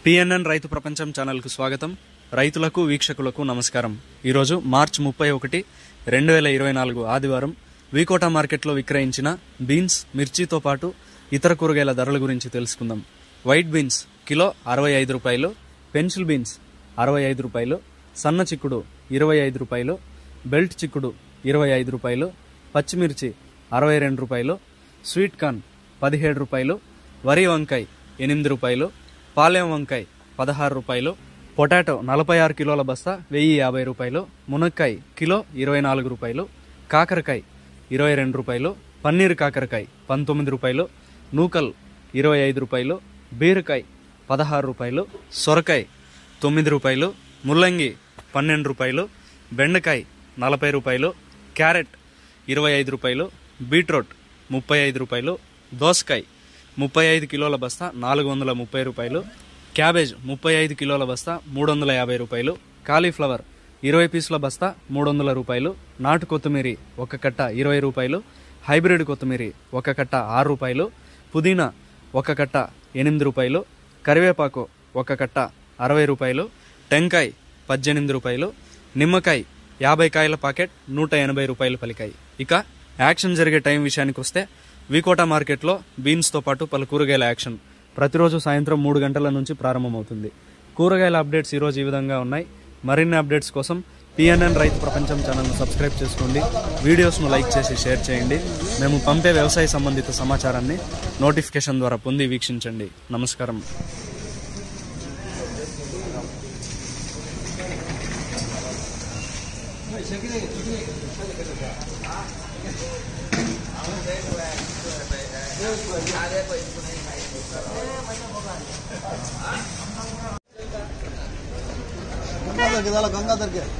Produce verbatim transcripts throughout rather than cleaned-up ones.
PNN రైతు ప్రపంచం channel కు స్వాగతం. రైతులకు వీక్షకులకు నమస్కారం. ఈ రోజు మార్చి ముప్పై ఒకటి రెండు వేల ఇరవై నాలుగు ఆదివారం వికోట మార్కెట్లో విక్రయించిన బీన్స్, మిర్చితో పాటు ఇతర కూరగాయల ధరల గురించి తెలుసుకుందాం. వైట్ బీన్స్ కిలో అరవై ఐదు రూపాయలు, పెన్సిల్ బీన్స్ అరవై ఐదు రూపాయలు, సన్న చిక్కుడు ఇరవై ఐదు రూపాయలు, బెల్ట్ చిక్కుడు ఇరవై ఐదు రూపాయలు, పచ్చిమిర్చి అరవై రెండు రూపాయలు, స్వీట్ కార్న్ పదిహేడు రూపాయలు, వరి వంకాయ ఎనిమిది రూపాయలు, పాలెం వంకాయ పదహారు రూపాయలు, పొటాటో నలభై ఆరు కిలోల బస్తా వెయ్యి యాభై రూపాయలు, మునక్కాయ కిలో ఇరవై నాలుగు రూపాయలు, కాకరకాయ ఇరవై రెండు రూపాయలు, పన్నీర్ కాకరకాయ పంతొమ్మిది రూపాయలు, నూకల్ ఇరవై ఐదు రూపాయలు, బీరకాయ పదహారు రూపాయలు, సొరకాయ తొమ్మిది రూపాయలు, ముల్లంగి పన్నెండు రూపాయలు, బెండకాయ నలభై రూపాయలు, క్యారెట్ ఇరవై ఐదు రూపాయలు, బీట్రూట్ ముప్పై ఐదు రూపాయలు, దోసకాయ ముప్పై ఐదు కిలోల బస్తా నాలుగు వందల ముప్పై రూపాయలు, క్యాబేజ్ ముప్పై ఐదు కిలోల బస్తా మూడు వందల యాభై రూపాయలు, కాలీఫ్లవర్ ఇరవై పీసుల బస్తా మూడు వందల రూపాయలు, నాటు కొత్తిమీర ఒక కట్ట ఇరవై రూపాయలు, హైబ్రిడ్ కొత్తిమీర ఒక కట్ట ఆరు రూపాయలు, పుదీనా ఒక కట్ట ఎనిమిది రూపాయలు, కరివేపాకు ఒక కట్ట అరవై రూపాయలు, టెంకాయ పద్దెనిమిది రూపాయలు, నిమ్మకాయ యాభై కాయల పాకెట్ నూట ఎనభై రూపాయలు పలికాయి. ఇక యాక్షన్ జరిగే టైం విషయానికి వస్తే వికోట మార్కెట్లో బీన్స్తో పాటు పలు కూరగాయల యాక్షన్ ప్రతిరోజు సాయంత్రం మూడు గంటల నుంచి ప్రారంభమవుతుంది. కూరగాయల అప్డేట్స్ ఈరోజు ఈ విధంగా ఉన్నాయి. మరిన్ని అప్డేట్స్ కోసం పిఎన్ఎన్ రైతు ప్రపంచం ఛానల్ను సబ్స్క్రైబ్ చేసుకోండి. వీడియోస్ను లైక్ చేసి షేర్ చేయండి. మేము పంపే వ్యవసాయ సంబంధిత సమాచారాన్ని నోటిఫికేషన్ ద్వారా పొంది వీక్షించండి. నమస్కారం. गंगाधर के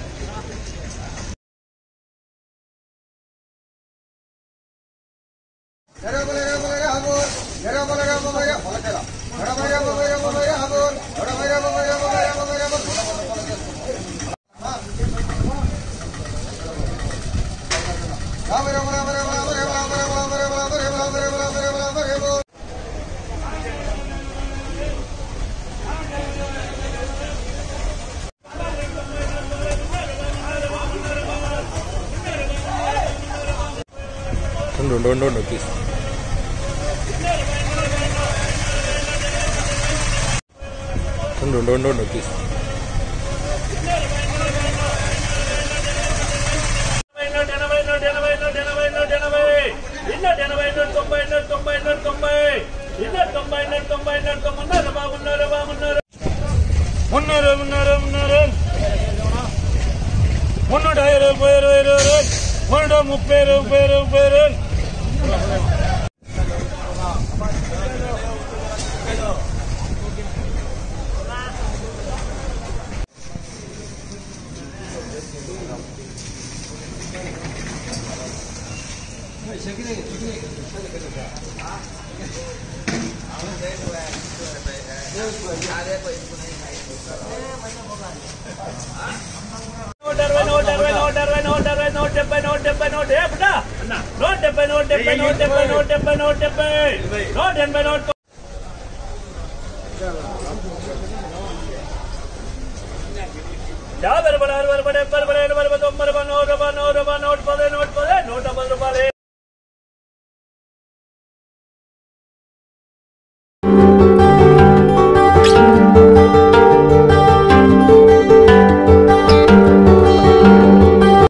Don't don't don't please. Don't don't don't please. Munnar munnar munnar. Munnar dairu dairu dairu. Munnar mupperu mupperu mupperu. क्या बड़े बड़े बड़े बड़े बड़े बड़े